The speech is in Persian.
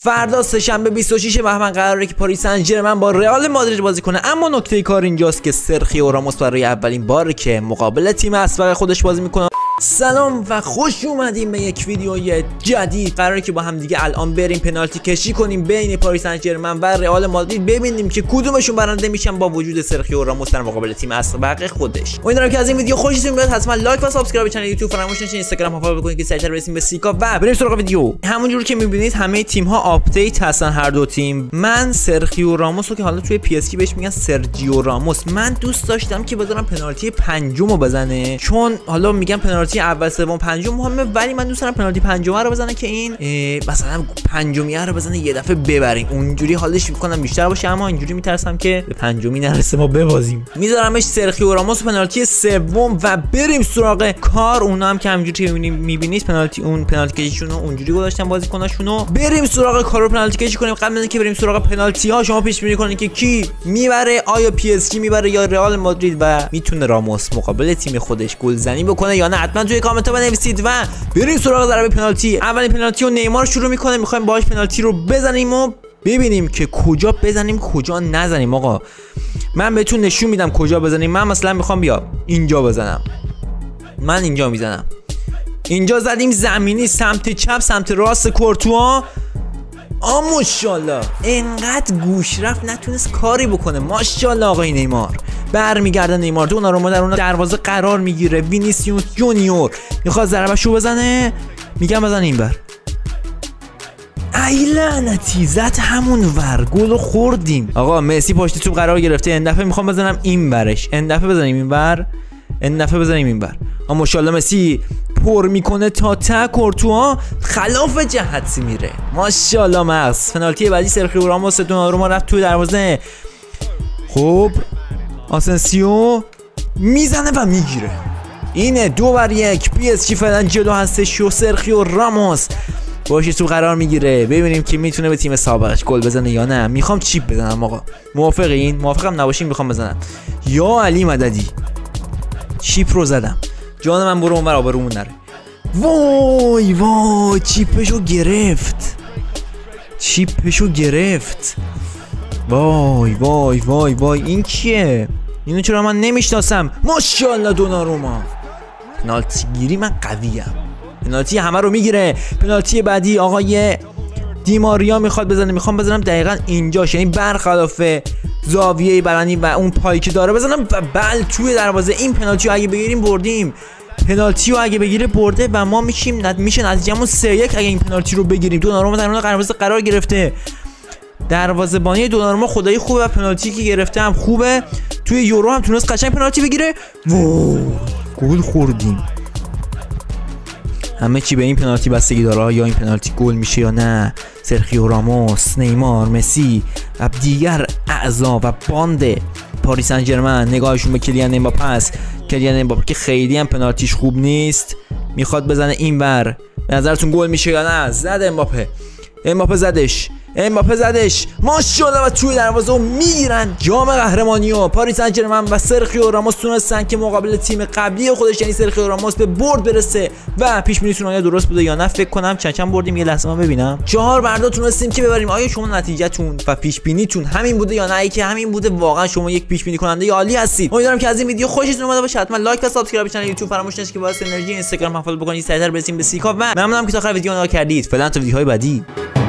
فردا سه‌شنبه 26 بهمن قراره که پاریس سن ژرمن با رئال مادرید بازی کنه، اما نکته کار اینجاست که سرخیو راموس برای اولین باره که مقابل تیم اسبق خودش بازی میکنه. سلام و خوش اومدیم به یک ویدیوی جدید. قراره که با هم دیگه الان بریم پنالتی کشی کنیم بین پاریس سن ژرمن و رئال مادرید، ببینیم که کدومشون برنده میشن با وجود سرخیو راموس در مقابل تیم اسبق خودش. امیدوارم که از این ویدیو خوشتون بیاد. حتما لایک و سابسکرایب کانال یوتیوب فراموش نشه، اینستاگرام فالو بکنید که سریعتر برسیم به 30K و بریم سراغ ویدیو. همونجوری که میبینید همه تیم ها آپدیت هستن، هر دو تیم. من سرخیو راموس رو که حالا توی پی اس جی بهش میگن سرجیو راموس، من دوست داشتم که بذارم پنالتی پنجمو بزنه، چون حالا میگم پنالتی اول سوم پنجم مهمه، ولی من دوست دارم پنالتی پنجم رو بزنه که این مثلا پنجمی رو بزنه یه دفعه ببریم، اونجوری حالش میکنم بیشتر باشه، اما اینجوری میترسم که به پنجمی نرسه ما ببازیم. میذارمش سرخیو راموس پنالتی سوم و بریم سراغ کار. اونا هم که همینجوری میبینید پنالتی کشیشونو اونجوری گذاشتن بازیکناشونو. بریم سراغ کارو پنالتی کشی کنیم. قبل از اینکه بریم سراغ پنالتی ها، شما پیش بینی کنید که کی میبره، آیا پی اس جی میبره یا رئال مادرید، و میتونه راموس مقابل تیم خودش گلزنی بکنه یا نه؟ حتما توی کامنت ها بنویسید و بریم سراغ ضربه پنالتی. اولین پنالتی رو نیمار شروع میکنه، میخوایم باهاش پنالتی رو بزنیم و ببینیم که کجا بزنیم کجا نزنیم. آقا من بهتون نشون میدم کجا بزنیم. من مثلا میخوام بیا اینجا بزنم، من اینجا میزنم. اینجا زدیم زمینی، سمت چپ سمت راست کورتوا. ماشاءالله اینقدر گوش رفت نتونست کاری بکنه. ماشاءالله آقای نیمار. برمیگرده نیمار، دوناروما در اون دروازه قرار میگیره. وینیسیوس جونیور میخواد ضربه‌شو بزنه، میگم بزن اینور. ای لعنتی زد همون ور، گل خوردیم. آقا مسی پشت توپ قرار گرفته، این دفعه میخوام بزنم این برش، این دفعه بزنیم این ور، این دفعه بزنیم این ور. ماشاءالله مسی پر میکنه تا ته کورتوا خلاف جهت میره. ماشاءالله مغز. پنالتی بعدی سرخیو راموس، دوناروما رفت توی دروازه. خب آسنسیو میزنه و میگیره. اینه 2-1. پی اس جی فعلا جلو هستش و سرخیو راموس باشه تو قرار میگیره. ببینیم که میتونه به تیم سابقش گل بزنه یا نه. میخوام چیپ بزنم آقا، موافقین؟ موافقم نباشین میخوام بزنم. یا علی مددی چیپ رو زدم. جان من برو اونور آبرومون نره. وای وای چیپشو گرفت، چیپشو گرفت. وای وای وای وای این کیه؟ اینو چرا من نمیشناسم؟ ماشاءالله دوناروما. پنالتی گیری من قویم، پنالتی همه رو میگیره. پنالتی بعدی آقای دیماریا میخواد بزنه، میخوام بزنم دقیقاً اینجاش، یعنی برخلاف زاویه برنی و اون پایی که داره بزنم و بل توی دروازه. این پنالتی رو اگه بگیریم بردیم، پنالتی رو اگه بگیره برده و ما میشه نتیجهمون 3-1 اگه این پنالتی رو بگیریم. دوناروما در اون دروازه قرار گرفته، دروازه‌بانی دوناروما خدایی خوبه و پنالتی که گرفته هم خوبه. توی یورو هم تونست قشنگ پنالتی بگیره. گل خوردیم. همه چی به این پنالتی بستگی داره، یا این پنالتی گل میشه یا نه. سرخیو راموس، نیمار، مسی و دیگر اعضا و باند پاریس سن ژرمن نگاهشون به کلیان امباپه است. کلیان امباپه که خیلی هم پنالتیش خوب نیست، میخواد بزنه اینور. به نظرتون گل میشه یا نه؟ زد امباپه، امباپه زدش، امباپه زدش. ماشاءالله و توی دروازه میگیرن. جام قهرمانی و پاریس سن ژرمن و سرخیو راموس تونستن که مقابل تیم قبلی خودش یعنی سرخیو راموس به برد برسه و پیش بینیتون آیا درست بوده یا نه؟ فکر کنم چند بردیم، یه لحظه من ببینم. 4 بردا تونستیم که ببریم. آیا شما نتیجهتون و پیش بینیتون همین بوده یا نه؟ ای که همین بوده واقعا شما یک پیش بینی کننده عالی هستید. امیدوارم که از این ویدیو خوشتون اومده باشه. حتما لایک و سابسکرایب کانال یوتیوب فراموش نشه که واسه انرژی اینستاگرام فالو بکنید، سریعتر برسیم به 30K و ممنونم که تا آخر ویدیو نگاه کردید. فعلا تا ویدیوهای بعدی.